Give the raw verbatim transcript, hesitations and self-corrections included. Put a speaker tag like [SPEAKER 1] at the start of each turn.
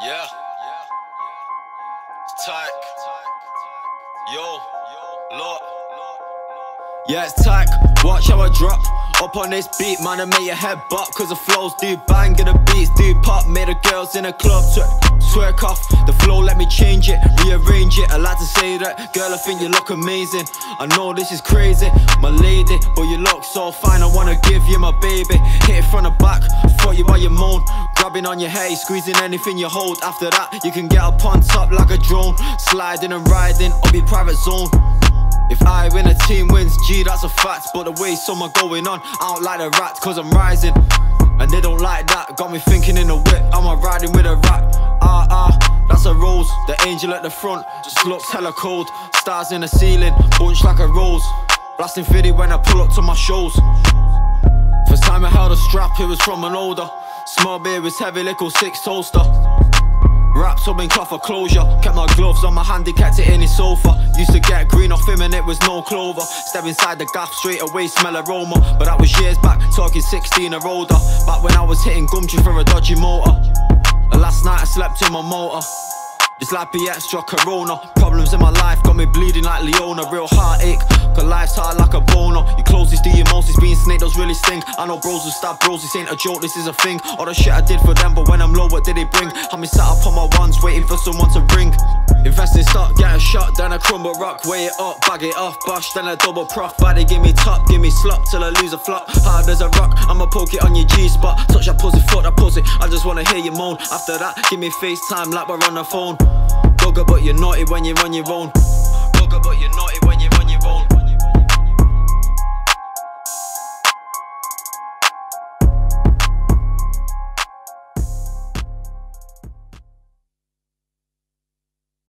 [SPEAKER 1] Yeah. It's tight. Yo. Look. Yeah, it's tight. Watch how I drop. Up on this beat, man, I make your head bop. Cause the flows do bang and the beats do pop. Made the girls in the club twerk, twerk off. The flow, let me change it, rearrange it. I like to say that, girl, I think you look amazing. I know this is crazy, my lady, but you look so fine, I wanna give you my baby. Hit it from the back, fuck you while you moan. Grabbing on your hair, squeezing anything you hold. After that, you can get up on top like a drone. Sliding and riding up your private zone. If I win, a team wins, gee, that's a fact. But the way some are going on, I don't like the rats, cause I'm rising. And they don't like that, got me thinking in the whip, am I riding with a rat? Ah, ah, that's a rose, the angel at the front just looks hella cold. Stars in the ceiling, bunch like a rose. Blasting fifty when I pull up to my shows. First time I held a strap, it was from an older. Small beer was heavy, little six toaster. Wrapped up in cloth for closure. Kept my gloves on my hand, he kept it in his sofa. Used to get green off him and it was no clover. Step inside the gaff, straight away smell aroma. But that was years back, talking sixteen or older. Back when I was hitting Gumtree for a dodgy motor. And last night I slept in my motor. Just like P extra Corona. Problems in my life got me bleeding like Leona. Real heartache, cause life's hard like a boner. You closest to your most, being snake, those really sting. I know bros who stab bros, this ain't a joke, this is a thing. All the shit I did for them, but when I'm low, what did they bring? Had me sat up on my ones, waiting for someone to ring. Invest in stock, get a shot, then I crumble rock. Weigh it up, bag it off, bosh, then a double prof. Body give me top, give me slop, till I lose a flop. Hard as a rock, I'ma poke it on your G-spot. Touch that pussy, fuck that pussy, I just wanna hear you moan. After that, give me FaceTime like we're on the phone. Bugger, but you're naughty when you're on your own. Bugger, but you're naughty when you're